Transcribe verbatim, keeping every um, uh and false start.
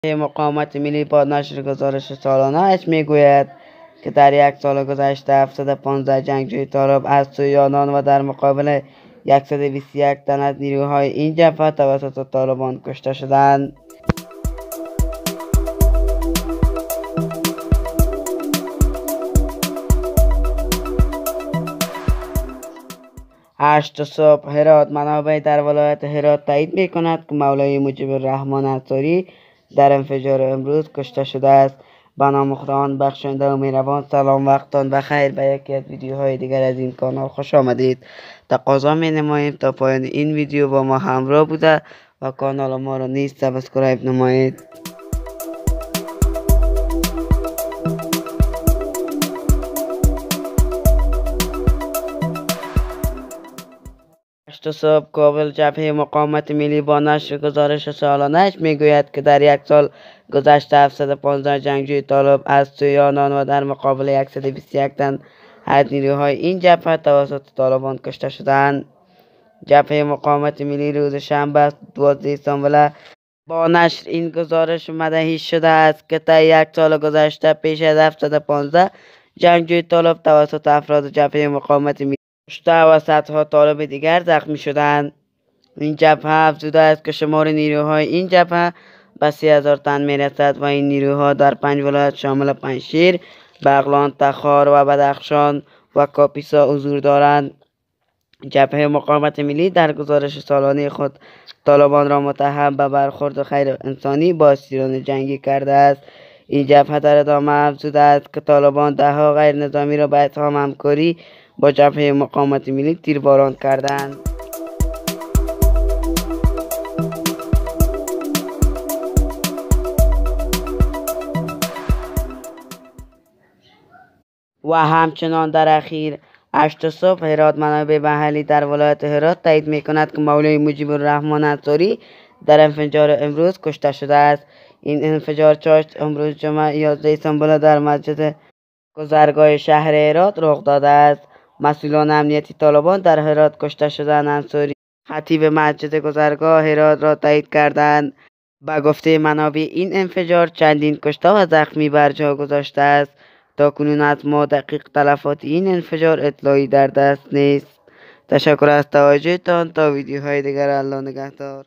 مقاومت ملی با نشر گزارش سالانه‌اش میگوید که در یک سال گذشته هفتصد و پانزده جنگجوی طالب از سوی آنان و در مقابل صد و بیست و یک تن از نیروهای این جبهه توسط طالبان کشته شدند. هشت صبح هرات. منابع در ولایت هرات تایید می‌کند که مولوی مجیب الرحمن انصاری در انفجار امروز کشته شده است. به نام خداوند بخشنده و مهربان. سلام، وقتتان بخیر. به یکی از ویدیوهای دیگر از این کانال خوش آمدید. تقاضا می‌نماییم تا پایان این ویدیو با ما همراه بوده و کانال ما را نیز سابسکرایب نمایید. هشت صبح کابل. جبهه مقاومت ملی با نشر گزارش سالانه‌اش میگوید که در یک سال گذشته هفتصد و پانزده جنگجوی طالب از سوی آنان و در مقابل صد و بیست و یک تن از نیروهای این جبهه توسط طالبان کشته شدند. جبهه مقاومت ملی روز شنبه دوازده اسفند با نشر این گزارش مدهی شده است که طی یک سال گذشته پیش از هفتصد و پانزده جنگجوی طالب توسط افراد جبهه مقاومت ملی کشته و صدها طالب دیگر زخمی شدند. این جبهه افزوده است که شمار نیروهای این جبهه به سی هزار تن میرسد و این نیروها در پنج ولایت شامل پنجشیر، بغلان، تخار و بدخشان و کاپیسا حضور دارند. جبهه مقاومت ملی در گزارش سالانه خود طالبان را متهم به برخورد غیر انسانی با اسیران جنگی کرده است. این جبهه در ادامه افزوده است که طالبان دهها غیر نظامی را به اتهام همکاری با جبهه مقاومت ملی تیرباران کردند. و همچنان در اخیر هشت صبح هرات. منابع محلی در ولایت هرات تایید می‌کند که مولوی مجیب الرحمن انصاری در انفجار امروز کشته شده است. این انفجار چاشت امروز جمعه یازده اسفند در مسجد گذرگاه شهر هرات رخ داده است. مسئولان امنیتی طالبان در هرات کشته شدن انصاری خطیب مسجد گذرگاه هرات را تایید کردند. به گفته منابع این انفجار چندین کشته و زخمی بر جا گذاشته است. تاکنون از ما دقیق تلفات این انفجار اطلاعی در دست نیست. تشکر از توجهتان. تا ویدیوهای دیگر. الله نگهدار.